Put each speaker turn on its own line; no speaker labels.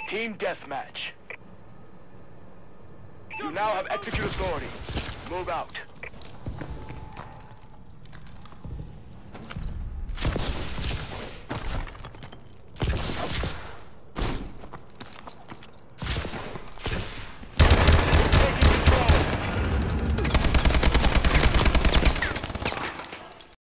Team deathmatch. You now have execute authority. Move out.